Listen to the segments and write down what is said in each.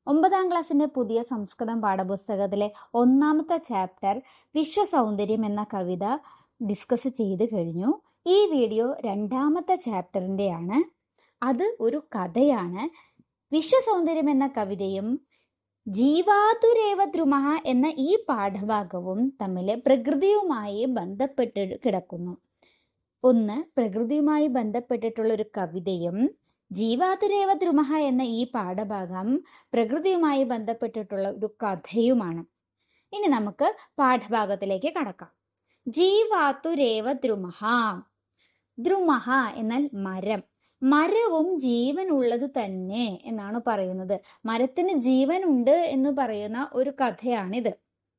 9ാം ക്ലാസ്സിന്റെ പുതിയ സംസ്കൃതം പാഠപുസ്തകത്തിലെ 1ാമത്തെ ചാപ്റ്റർ വിശ്വസൗന്ദര്യം എന്ന കവിത ഡിസ്കസ് ചെയ്ത് കഴിഞ്ഞു. ഈ വീഡിയോ 2ാമത്തെ ചാപ്റ്ററിന്റെയാണ്. അത് ഒരു കഥയാണ്. വിശ്വസൗന്ദര്യം എന്ന കവിതയും ജീവാതുരേവ ദ്രുമഃ എന്ന ഈ പാഠഭാഗവും തമ്മിൽ പ്രകൃതിയുമായി ബന്ധപ്പെട്ട് കിടക്കുന്നു. ഒന്ന്, പ്രകൃതിയുമായി ബന്ധപ്പെട്ടിട്ടുള്ള ഒരു കവിതയും ജീവാതുരേവ ദ്രുമഃ എന്ന ഈ പാഠഭാഗം പ്രകൃതിയുമായി ബന്ധപ്പെട്ടിട്ടുള്ള ഒരു കഥയുമാണ്. ഇനി നമുക്ക് പാഠഭാഗത്തിലേക്ക് കടക്കാം. ജീവാതുരേവ ദ്രുമഃ. ദ്രുമഃ എന്നാൽ മരം. മരവും ജീവൻ ഉള്ളത് തന്നെ എന്നാണ് പറയുന്നത്. മരത്തിന് ജീവൻ ഉണ്ട് എന്ന് പറയുന്ന ഒരു കഥയാണിത്.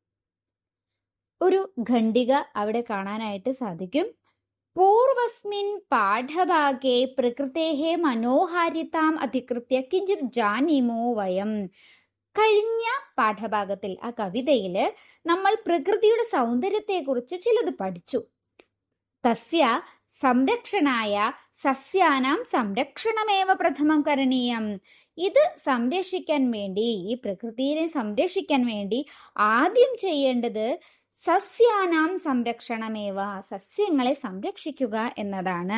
ഒരു ഖണ്ഡിക അവിടെ കാണാനായിട്ട് സാധിക്കും. പൂർവസ്മിൻ പാഠഭാഗേ പ്രകൃതേഹേ മനോഹാരിതാം അധികൃത്യ കിഞ്ചിത് ജാനീമോ വയം. കഴിഞ്ഞ പാഠഭാഗത്തിൽ, ആ കവിതയില് നമ്മൾ പ്രകൃതിയുടെ സൗന്ദര്യത്തെ കുറിച്ച് ചിലത് പഠിച്ചു. തസ്യ സംരക്ഷണായ സസ്യാനാം സംരക്ഷണമേവ പ്രഥമം കരണീയം. ഇത് സംരക്ഷിക്കാൻ വേണ്ടി, ഈ പ്രകൃതിയെ സംരക്ഷിക്കാൻ വേണ്ടി ആദ്യം ചെയ്യേണ്ടത് സസ്യാനാം സംരക്ഷണമേവ, സസ്യങ്ങളെ സംരക്ഷിക്കുക എന്നതാണ്.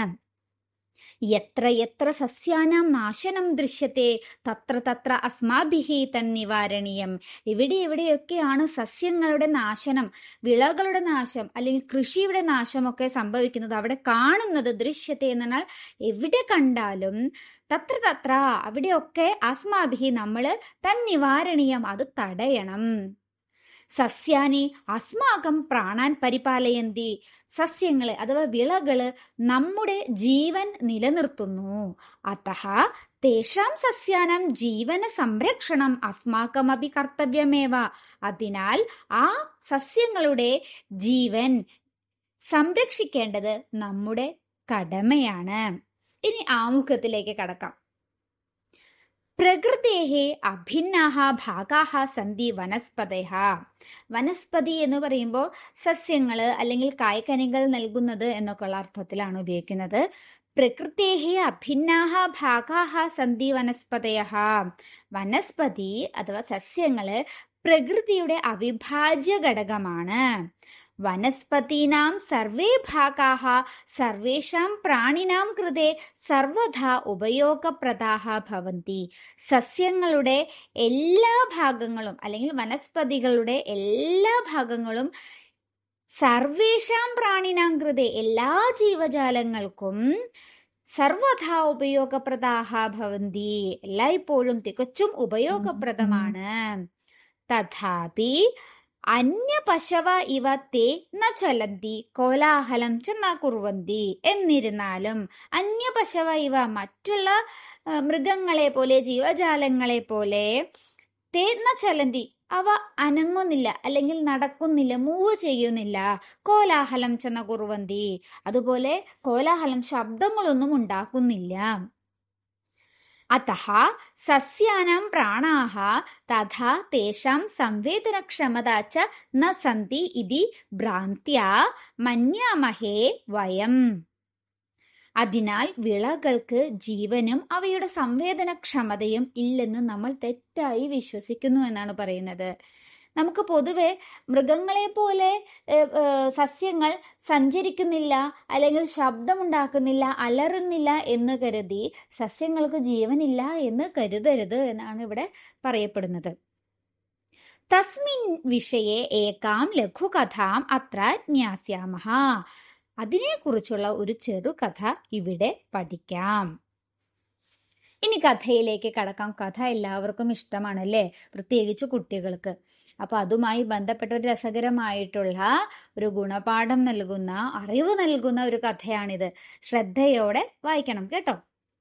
യത്ര യത്ര സസ്യാനാം നാശനം ദൃശ്യത്തെ തത്ര തത്ര അസ്മാഭിഃ തന്നിവാരണീയം. എവിടെയൊക്കെയാണ് സസ്യങ്ങളുടെ നാശനം, വിളകളുടെ നാശം അല്ലെങ്കിൽ കൃഷിയുടെ നാശമൊക്കെ സംഭവിക്കുന്നത്, അവിടെ കാണുന്നത് ദൃശ്യത്തെ എന്നാൽ എവിടെ കണ്ടാലും തത്ര തത്ര അവിടെയൊക്കെ അസ്മാഭിഃ നമ്മൾ തന്നിവാരണീയം, അത് തടയണം. സസ്യാനി അസ്മാകം പ്രാണാൻ പരിപാലയന്തി. സസ്യങ്ങള് അഥവാ വിളകള് നമ്മുടെ ജീവൻ നിലനിർത്തുന്നു. അതഃ തേഷാം സസ്യാനാം ജീവന സംരക്ഷണം അസ്മാകമപി കർത്തവ്യമേവ. അതിനാൽ ആ സസ്യങ്ങളുടെ ജീവൻ സംരക്ഷിക്കേണ്ടത് നമ്മുടെ കടമയാണ്. ഇനി ആമുഖത്തിലേക്ക് കടക്കാം. പ്രകൃതേഹേ അഭിന്നാഹ ഭാഗാഹ സന്തി വനസ്പതയഃ. വനസ്പതി എന്ന് പറയുമ്പോൾ സസ്യങ്ങള് അല്ലെങ്കിൽ കായ്കനികൾ നൽകുന്നത് എന്നൊക്കെയുള്ള അർത്ഥത്തിലാണ് ഉപയോഗിക്കുന്നത്. പ്രകൃതേഹേ അഭിന്നാഹ ഭാഗാഹ സന്തി വനസ്പതയഃ. വനസ്പതി അഥവാ സസ്യങ്ങള് പ്രകൃതിയുടെ അവിഭാജ്യ ഘടകമാണ്. വനസ്പതീനാം സർവേ ഭാഗാഹ സർവേഷാം പ്രാണിനാം കൃതേ സർവഥാ ഉപയോഗപ്രദാഹ ഭവന്തി. സസ്യങ്ങളുടെ എല്ലാ ഭാഗങ്ങളും അല്ലെങ്കിൽ വനസ്പതികളുടെ എല്ലാ ഭാഗങ്ങളും സർവേഷാം പ്രാണിനാം കൃതേ എല്ലാ ജീവജാലങ്ങൾക്കും സർവഥാ ഉപയോഗപ്രദാഹ ഭവന്തി, എല്ലായ്പ്പോഴും തികച്ചും ഉപയോഗപ്രദമാണ്. തഥാപി അന്യപശവ ഇവ തേ ന ചലന്തി കോലാഹലം ച ന കുർവന്തി. എന്നിരുന്നാലും അന്യപശവ ഇവ മറ്റുള്ള മൃഗങ്ങളെ പോലെ ജീവജാലങ്ങളെ പോലെ തേ ന ചലന്തി അവ അനങ്ങുന്നില്ല അല്ലെങ്കിൽ നടക്കുന്നില്ല, മൂവ് ചെയ്യുന്നില്ല. കോലാഹലം ച ന കുർവന്തി അതുപോലെ കോലാഹലം ശബ്ദങ്ങളൊന്നും ഉണ്ടാക്കുന്നില്ല. അതഃ സസ്യാനാം പ്രാണാഃ തഥാ തേഷാം സംവേദനക്ഷമതാ ച ന സന്തി ഇതി ഭ്രാന്ത്യാ മന്യാമഹേ വയം. അതിനാൽ വിളകൾക്ക് ജീവനും അവയുടെ സംവേദനക്ഷമതയും ഇല്ലെന്ന് നമ്മൾ തെറ്റായി വിശ്വസിക്കുന്നു എന്നാണ് പറയുന്നത്. നമുക്ക് പൊതുവെ മൃഗങ്ങളെ പോലെ സസ്യങ്ങൾ സഞ്ചരിക്കുന്നില്ല അല്ലെങ്കിൽ ശബ്ദമുണ്ടാക്കുന്നില്ല, അലറുന്നില്ല എന്ന് കരുതി സസ്യങ്ങൾക്ക് ജീവനില്ല എന്ന് കരുതരുത് എന്നാണ് ഇവിടെ പറയപ്പെടുന്നത്. തസ്മിൻ വിഷയെ ഏകാം ലഘുകഥാം അത്ര ജ്ഞാസ്യാമഃ. അതിനെക്കുറിച്ചുള്ള ഒരു ചെറുകഥ ഇവിടെ പഠിക്കാം. ഇനി കഥയിലേക്ക് കടക്കാം. കഥ എല്ലാവർക്കും ഇഷ്ടമാണല്ലേ, പ്രത്യേകിച്ച് കുട്ടികൾക്ക്. അപ്പൊ അതുമായി ബന്ധപ്പെട്ട ഒരു രസകരമായിട്ടുള്ള ഒരു ഗുണപാഠം നൽകുന്ന, അറിവ് നൽകുന്ന ഒരു കഥയാണിത്. ശ്രദ്ധയോടെ വായിക്കണം കേട്ടോ.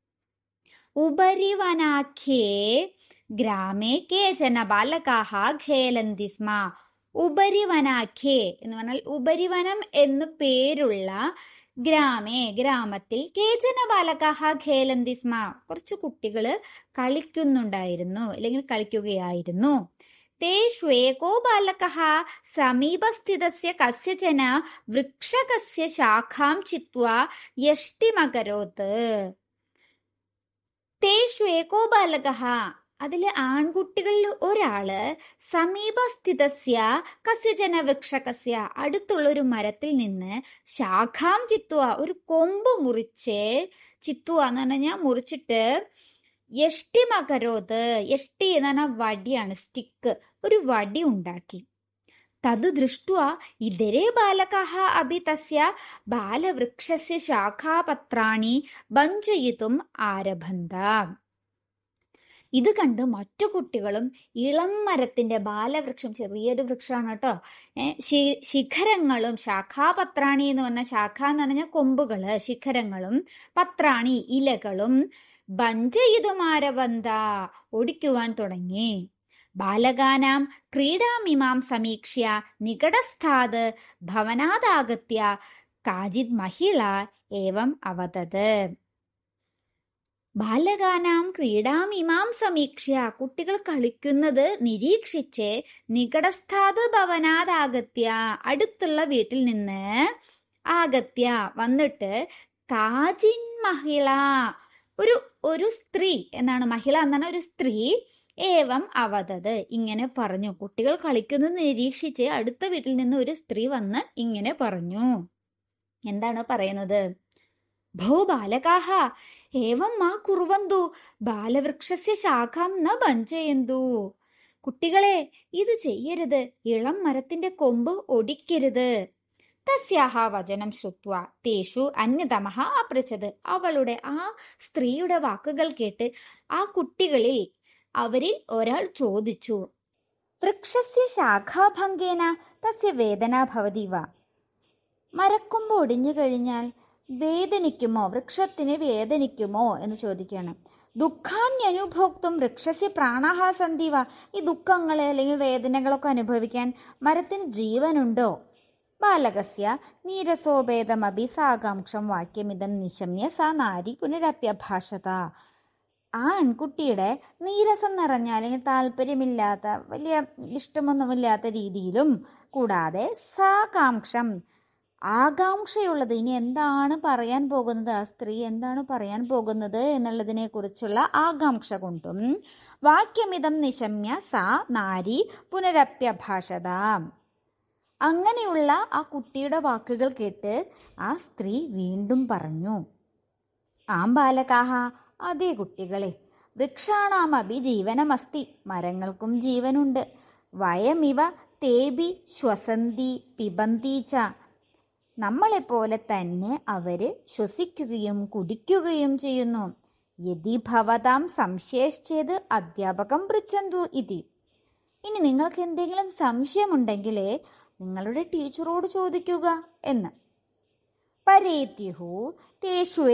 ഉപരിവനാഖ്യേ ഗ്രാമേ കേചന ബാലകാഃ ഖേലന്തി സ്മ. ഉപരിവനാഖ്യേ എന്ന് പറഞ്ഞാൽ ഉപരിവനം എന്ന് പേരുള്ള ഗ്രാമേ ഗ്രാമത്തിൽ കേചന ബാലകാഃ ഖേലന്തി സ്മ കുറച്ച് കുട്ടികള് കളിക്കുന്നുണ്ടായിരുന്നു അല്ലെങ്കിൽ കളിക്കുകയായിരുന്നു. തേഷ്വേകോ ബാലകഃ സമീപസ്ഥിതസ്യ കസ്യചന വൃക്ഷകസ്യ ശാഖാം ചിത്വാ യഷ്ടിമകരോത്. തേഷ്വേകോ ബാലകഃ അതില് ആൺകുട്ടികളിൽ ഒരാള് സമീപസ്ഥിതസ്യ കസ്യജന വൃക്ഷകസ്യ അടുത്തുള്ള ഒരു മരത്തിൽ നിന്ന് ശാഖാം ചിത്വ ഒരു കൊമ്പ് മുറിച്ച്, ചിത്വ എന്ന് പറഞ്ഞാൽ മുറിച്ചിട്ട്, യഷ്ടി മകരോത്, യഷ്ടി എന്ന് പറഞ്ഞാൽ വടിയാണ്, സ്റ്റിക്ക്, ഒരു വടി ഉണ്ടാക്കി. തത് ദൃഷ്ട്വാ ഇതരേ ബാലകാഃ അപി തസ്യ ബാലവൃക്ഷസ്യ ശാഖാപത്രാണി ഭഞ്ജയിതും ആരഭന്ത. ഇത് കണ്ട് മറ്റു കുട്ടികളും ഇളം മരത്തിന്റെ, ബാലവൃക്ഷം ചെറിയൊരു വൃക്ഷമാണ് കേട്ടോ, ശിഖരങ്ങളും, ശാഖാപത്രാണി എന്ന് പറഞ്ഞ, ശാഖ എന്ന് പറഞ്ഞാൽ കൊമ്പുകള്, ശിഖരങ്ങളും, പത്രാണി ഇലകളും, ഭഞ്ജയിതുമാരബന്ധ ഒടിക്കുവാൻ തുടങ്ങി. ബാലകാനാം ക്രീഡാമിമാം സമീക്ഷ്യ നികടസ്ഥാത് ഭവനാദാഗത്യ കാചിത് മഹിള ഏവം അവതത്. ബാലകാനാം ക്രീഡാമിമാം സമീക്ഷ്യ കുട്ടികൾ കളിക്കുന്നത് നിരീക്ഷിച്ച്, നികടസ്ഥാത് ഭവനാദാഗത്യ അടുത്തുള്ള വീട്ടിൽ നിന്ന്, ആഗത്യ വന്നിട്ട്, കാചിൻ മഹിള ഒരു സ്ത്രീ എന്നാണ്, മഹിള എന്നാണ് ഒരു സ്ത്രീ, ഏവം അവതത് ഇങ്ങനെ പറഞ്ഞു. കുട്ടികൾ കളിക്കുന്നത് നിരീക്ഷിച്ച് അടുത്ത വീട്ടിൽ നിന്ന് ഒരു സ്ത്രീ വന്ന് ഇങ്ങനെ പറഞ്ഞു. എന്താണ് പറയുന്നത്? ഭോ ബാലകാഃ ഏവം മാ കുർവന്തു ബാലവൃക്ഷസ്യ ശാഖാം ന ഭഞ്ജയന്തു. കുട്ടികളെ, ഇത് ചെയ്യരുത്, ഇളം മരത്തിന്റെ കൊമ്പ് ഒടിക്കരുത്. തസ്യാഹ വചനം ശ്രുത്വ തേഷു അന്യതമഃ അപൃച്ഛത്. അവളുടെ, ആ സ്ത്രീയുടെ വാക്കുകൾ കേട്ട് അവരിൽ ഒരാൾ ചോദിച്ചു, വൃക്ഷസ്യ ശാഖാഭംഗേന തസ്യ വേദന ഭവതി വാ. മരക്കൊമ്പ് ഒടിഞ്ഞു കഴിഞ്ഞാൽ വേദനിക്കുമോ, വൃക്ഷത്തിന് വേദനിക്കുമോ എന്ന് ചോദിക്കുകയാണ്. ദുഃഖാന്യനുഭോക്തും വൃക്ഷസ്യ പ്രാണാഹ സന്തി വാ. ഈ ദുഃഖങ്ങളെ അല്ലെങ്കിൽ വേദനകളൊക്കെ അനുഭവിക്കാൻ മരത്തിന് ജീവനുണ്ടോ? ബാലകസ്യ നീരസോഭേദമപി സാകാംക്ഷം വാക്യമിതം നിശമ്യ സാ നാരി പുനരപ്യഭാഷത. ആ ആൺകുട്ടിയുടെ നീരസം നിറഞ്ഞ അല്ലെങ്കിൽ താല്പര്യമില്ലാത്ത, വലിയ ഇഷ്ടമൊന്നുമില്ലാത്ത രീതിയിലും കൂടാതെ സാകാംക്ഷം ആകാംക്ഷയുള്ളത്, ഇനി എന്താണ് പറയാൻ പോകുന്നത്, ആ സ്ത്രീ എന്താണ് പറയാൻ പോകുന്നത് എന്നുള്ളതിനെ കുറിച്ചുള്ള ആകാംക്ഷ കൊണ്ടും, വാക്യമിതം നിശമ്യ സാ നാരി പുനരപ്യഭാഷത അങ്ങനെയുള്ള ആ കുട്ടിയുടെ വാക്കുകൾ കേട്ട് ആ സ്ത്രീ വീണ്ടും പറഞ്ഞു, ആം ബാലകാഃ അതേ കുട്ടികളെ, വൃക്ഷാണാമപി ജീവനമസ്തി മരങ്ങൾക്കും ജീവനുണ്ട്. വയമിവ തേബി ശ്വസന്തി പിബന്തി ച നമ്മളെപ്പോലെ തന്നെ അവര് ശ്വസിക്കുകയും കുടിക്കുകയും ചെയ്യുന്നു. യദി ഭവതാം സംശയശ്ചേത് അധ്യാപകം പൃച്ഛന്തു ഇതി. ഇനി നിങ്ങൾക്ക് എന്തെങ്കിലും സംശയമുണ്ടെങ്കിലേ നിങ്ങളുടെ ടീച്ചറോട് ചോദിക്കുക എന്ന്. പരേത്യുഹു തേഷു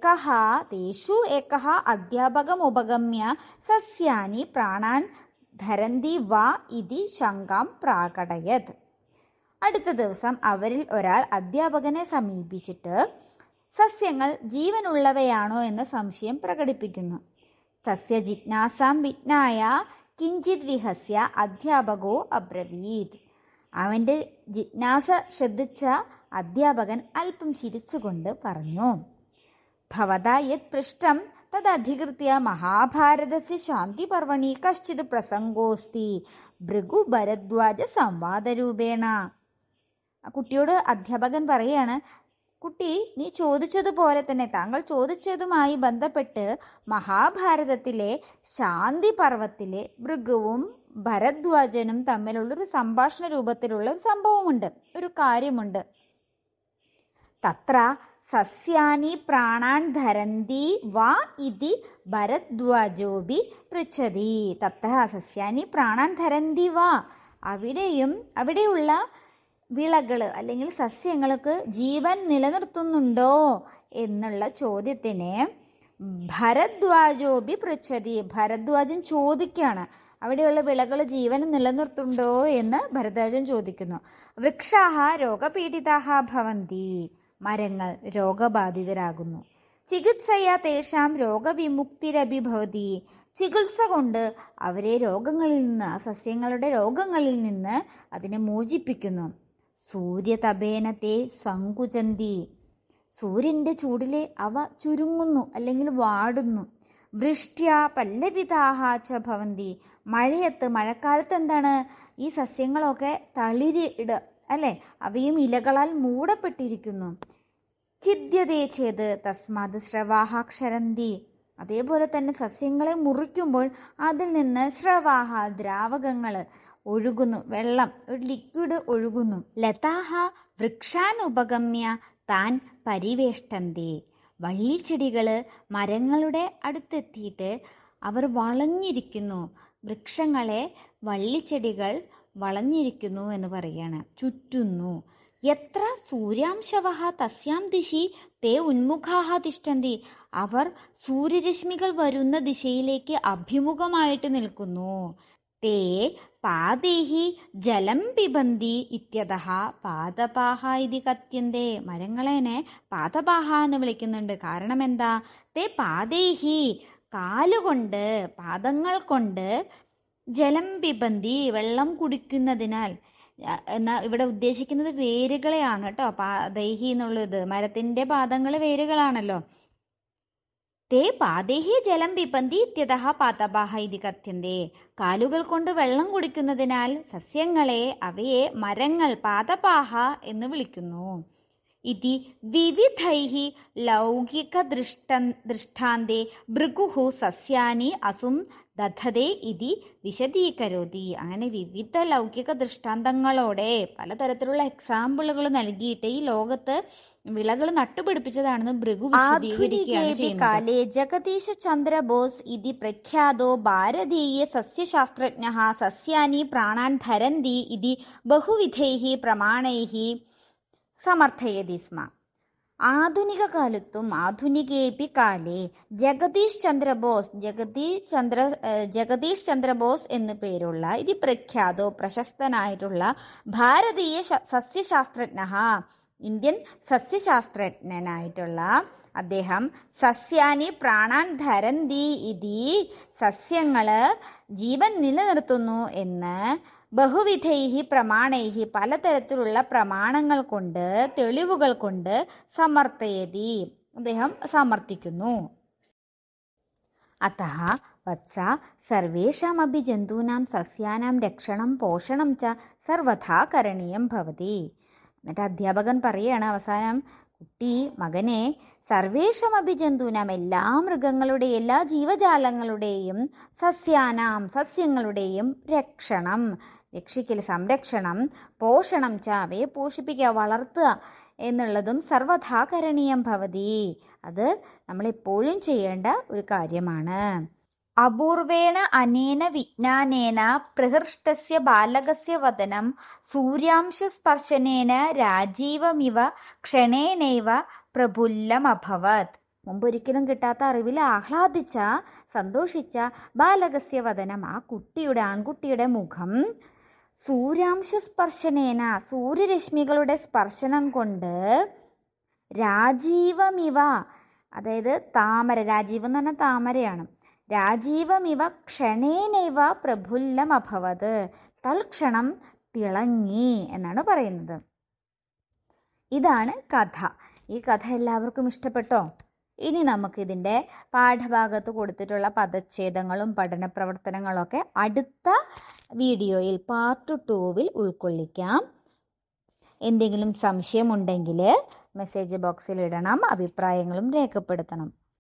ഏകഃ അധ്യാപകം ഉപഗമ്യ സസ്യാനി പ്രാണാൻ ധരന്തി വാ ഇതി ശങ്കാം പ്രാകടയത്. അടുത്ത ദിവസം അവരിൽ ഒരാൾ അധ്യാപകനെ സമീപിച്ചിട്ട് സസ്യങ്ങൾ ജീവനുള്ളവയാണോ എന്ന സംശയം പ്രകടിപ്പിക്കുന്നു. തസ്യ ജിജ്ഞാസാം വിജ്ഞായ കിഞ്ചിത് വിഹസ്യ അധ്യാപകോ അബ്രവീത്. അവന്റെ ജിജ്ഞാസ ശ്രദ്ധിച്ച അധ്യാപകൻ അല്പം ചിരിച്ചുകൊണ്ട് പറഞ്ഞു, ഭവതാ യത് പൃഷ്ടം തദധികൃത്യ മഹാഭാരതസ്യ ശാന്തി പർവണി കശ്ചിത് പ്രസംഗോസ്തി ഭൃഗു ഭരദ്വാജ സംവാദരൂപേണ. ആ കുട്ടിയോട് അധ്യാപകൻ പറയാണ്, കുട്ടി, നീ ചോദിച്ചതുപോലെ തന്നെ, താങ്കൾ ചോദിച്ചതുമായി ബന്ധപ്പെട്ട് മഹാഭാരതത്തിലെ ശാന്തി പർവത്തിലെ ഭൃഗുവും ഭരദ്വാജനും തമ്മിലുള്ളൊരു സംഭാഷണ രൂപത്തിലുള്ള ഒരു സംഭവമുണ്ട്, ഒരു കാര്യമുണ്ട്. തത്ര സസ്യാനി പ്രാണാൻ ധരന്തി വാ ഇതി ഭരദ്വാജോബി പൃച്ഛതി. തത്ര സസ്യാനി പ്രാണാൻ ധരന്തി വാ. അവിടെയുള്ള വിളകള് അല്ലെങ്കിൽ സസ്യങ്ങൾക്ക് ജീവൻ നിലനിർത്തുന്നുണ്ടോ എന്നുള്ള ചോദ്യത്തിന് ഭരദ്വാജോബി പൃച്ഛതി. ഭരദ്വാജൻ ചോദിക്കുകയാണ്, അവിടെയുള്ള വിളകൾ ജീവൻ നിലനിർത്തുന്നുണ്ടോ എന്ന് ഭരദ്വാജൻ ചോദിക്കുന്നു. വൃക്ഷാഹ രോഗപീഡിതാഹ ഭവന്തി. മരങ്ങൾ രോഗബാധിതരാകുന്നു. ചികിത്സയാ തേഷാം രോഗവിമുക്തിരപി ഭവതി. ചികിത്സ കൊണ്ട് അവരെ രോഗങ്ങളിൽ നിന്ന്, ആ സസ്യങ്ങളുടെ രോഗങ്ങളിൽ നിന്ന് അതിനെ മോചിപ്പിക്കുന്നു. സൂര്യതപേനത്തെ സങ്കുചന്തി. സൂര്യന്റെ ചൂടിലെ അവ ചുരുങ്ങുന്നു അല്ലെങ്കിൽ വാടുന്നു. വൃഷ്ട്യ പല്ലവിതാഹ ച ഭവന്തി. മഴക്കാലത്ത് എന്താണ്, ഈ സസ്യങ്ങളൊക്കെ തളിരിട അല്ലെ, അവയും ഇലകളാൽ മൂടപ്പെട്ടിരിക്കുന്നു. ഛിദ്യതേ ചേത് തസ്മാത് സ്രവാഹ ക്ഷരന്തി. അതേപോലെ തന്നെ സസ്യങ്ങളെ മുറിക്കുമ്പോൾ അതിൽ നിന്ന് സ്രവാഹ ദ്രാവകങ്ങൾ ഒഴുകുന്നു, വെള്ളം, ഒരു ലിക്വിഡ് ഒഴുകുന്നു. ലതാഹ വൃക്ഷാൻ ഉപഗമ്യ താൻ പരിവേഷ്ടന്തി. വള്ളിച്ചെടികള് മരങ്ങളുടെ അടുത്തെത്തിയിട്ട് അവർ വളഞ്ഞിരിക്കുന്നു. വൃക്ഷങ്ങളെ വള്ളിച്ചെടികൾ വളഞ്ഞിരിക്കുന്നു എന്ന് പറയാണ്, ചുറ്റുന്നു. എത്ര സൂര്യാംശവഃ തസ്യാം ദിശി തേ ഉന്മുഖാഹ തിഷ്ഠന്തി. അവർ സൂര്യരശ്മികൾ വരുന്ന ദിശയിലേക്ക് അഭിമുഖമായിട്ട് നിൽക്കുന്നു. തേ പാദേഹി ജലം പിബന്തി ഇത്യതഃ പാദപാഹ ഇതി കഥ്യന്തേ. മരങ്ങളെനെ പാദപാഹ എന്ന് വിളിക്കുന്നുണ്ട്. കാരണം എന്താ? തേ പാദേഹി കാലുകൊണ്ട്, പാദങ്ങൾ കൊണ്ട്, ജലം പിബന്തി വെള്ളം കുടിക്കുന്നതിനാൽ. എന്നാൽ ഇവിടെ ഉദ്ദേശിക്കുന്നത് വേരുകളെയാണ് കേട്ടോ. പാദേഹി എന്നുള്ളത് മരത്തിന്റെ പാദങ്ങൾ വേരുകളാണല്ലോ. തേ പാദേഹി ജലം പിബന്തി ഇത്യതഃ പാദപാഹ ഇതി കഥ്യന്തേ. കാലുകൾ കൊണ്ട് വെള്ളം കുടിക്കുന്നതിനാൽ സസ്യങ്ങളെ, അവയെ മരങ്ങൾ പാദപാഹ എന്ന് വിളിക്കുന്നു. ഇതി വിവിധൈഹി ലൗകിക ദൃഷ്ടാന്തേ ഭൃഗുഹു സസ്യാനി അസും ദധതേ ഇതി വിശദീകരോതി. അങ്ങനെ വിവിധ ലൗകിക ദൃഷ്ടാന്തങ്ങളോടെ പലതരത്തിലുള്ള എക്സാമ്പിളുകൾ നൽകിയിട്ട് ഈ ലോകത്ത് വിളകൾ നട്ടുപിടിപ്പിച്ചതാണെന്ന് ഭൃഗു വിശദീകരിക്കുകയാണ്. ജഗദീശ് ചന്ദ്ര ബോസ് ഇതി പ്രഖ്യാതോ ഭാരതീയ സസ്യശാസ്ത്രജ്ഞഃ സസ്യാനി പ്രാണാൻ ധരന്തി ഇതി ബഹുവിധൈഹി പ്രമാണൈഹി സമർത്ഥയതി സ്മ. ആധുനിക കാലത്തും ആധുനികേപി കാലേ ജഗദീഷ് ചന്ദ്ര ബോസ് എന്നു പേരുള്ള ഇത് പ്രഖ്യാതോ പ്രശസ്തനായിട്ടുള്ള ഭാരതീയ സസ്യശാസ്ത്രജ്ഞ, ഇന്ത്യൻ സസ്യശാസ്ത്രജ്ഞനായിട്ടുള്ള അദ്ദേഹം സസ്യാനി പ്രാണാൻ ധരന്തി ഇതി സസ്യങ്ങള് ജീവൻ നിലനിർത്തുന്നു എന്ന് ബഹുവിധൈഹി പ്രമാണൈഹി പലതരത്തിലുള്ള പ്രമാണങ്ങൾ കൊണ്ട്, തെളിവുകൾ കൊണ്ട് സമർത്ഥയതി അദ്ദേഹം സമർത്ഥിക്കുന്നു. അതഃ വത്സ സർവേഷാമപി ജന്തൂനാം സസ്യാനാം രക്ഷണം പോഷണം ച സർവഥാ കരണീയം ഭവതി. എന്നിട്ട് അധ്യാപകൻ പറയാണ് അവസാനം, കുട്ടി, മകനെ, സർവേഷമപി ജന്തൂനാം എല്ലാ മൃഗങ്ങളുടെയും എല്ലാ ജീവജാലങ്ങളുടെയും സസ്യങ്ങളുടെയും രക്ഷിക്കൽ, സംരക്ഷണം, പോഷണം ച അവയെ പോഷിപ്പിക്കുക, വളർത്തുക എന്നുള്ളതും സർവഥാ കരണീയം ഭവതി, അത് നമ്മളെപ്പോഴും ചെയ്യേണ്ട ഒരു കാര്യമാണ്. അപൂർവേണ അനേന വിജ്ഞാനേന പ്രഹൃഷ്ടസ്യ ബാലകസ്യ വദനം സൂര്യാംശുസ്പർശനേന രാജീവമിവ ക്ഷണേനൈവ പ്രഫുല്ലമഭവത്. മുമ്പൊരിക്കലും കിട്ടാത്ത അറിവിൽ ആഹ്ലാദിച്ച, സന്തോഷിച്ച ബാലകസ്യ വദനം, ആ ആൺകുട്ടിയുടെ മുഖം സൂര്യാംശുസ്പർശനേന സൂര്യരശ്മികളുടെ സ്പർശനം കൊണ്ട് രാജീവമിവ, അതായത് താമര, രാജീവം എന്ന് പറഞ്ഞാൽ താമരയാണ്, രാജീവമിവ ക്ഷണേനൈവ പ്രഫുല്ലമഭവത്, തൽക്ഷണം തിളങ്ങി എന്നാണ് പറയുന്നത്. ഇതാണ് കഥ. ഈ കഥ എല്ലാവർക്കും ഇഷ്ടപ്പെട്ടോ? ഇനി നമുക്കിതിൻ്റെ പാഠഭാഗത്ത് കൊടുത്തിട്ടുള്ള പദച്ഛേദങ്ങളും പഠന പ്രവർത്തനങ്ങളൊക്കെ അടുത്ത വീഡിയോയിൽ പാർട്ട് 2 ഉൾക്കൊള്ളിക്കാം. എന്തെങ്കിലും സംശയമുണ്ടെങ്കിൽ മെസ്സേജ് ബോക്സിൽ ഇടണം, അഭിപ്രായങ്ങളും രേഖപ്പെടുത്തണം.